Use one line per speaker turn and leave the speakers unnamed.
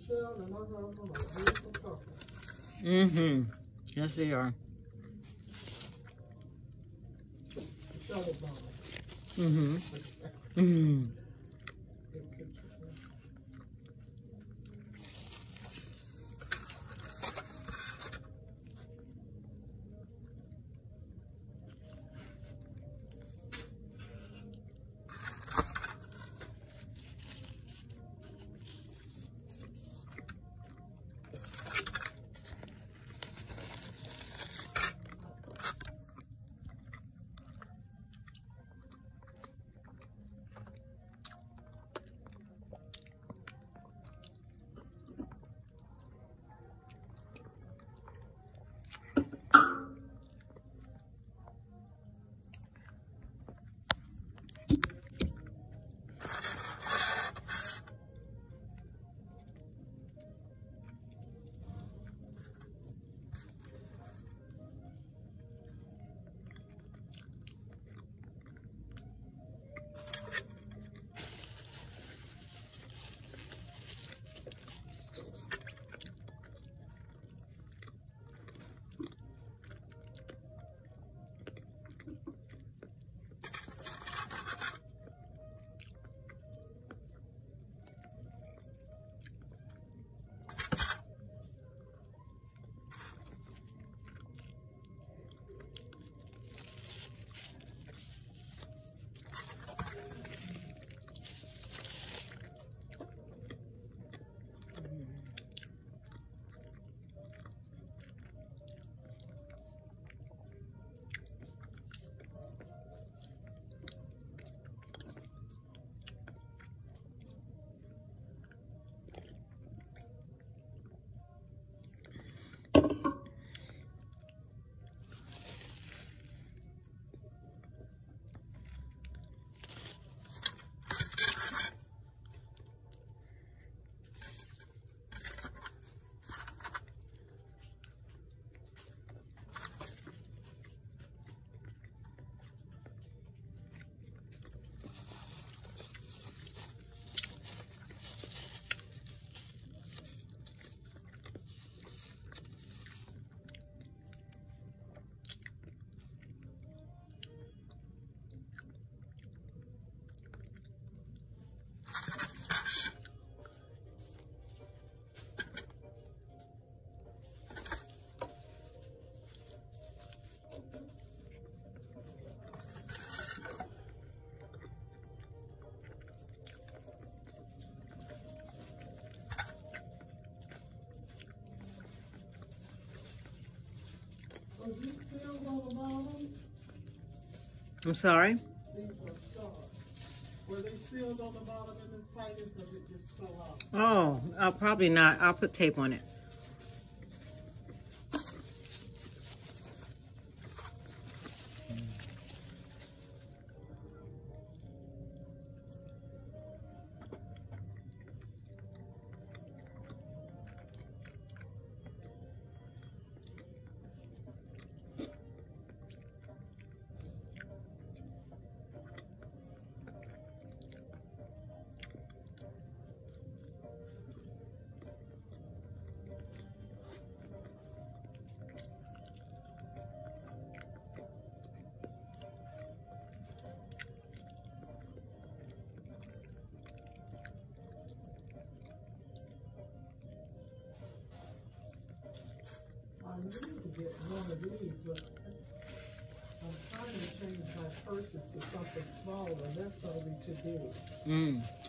Mm-hmm. Yes, they are. Mm-hmm. Mm-hmm. I'm sorry?
Were they sealed on the bottom in this package because it just fell out?
Oh, probably not. I'll put tape on it.
I need to get one of these, but I'm trying to change my purchase to something smaller. That's going to be too big.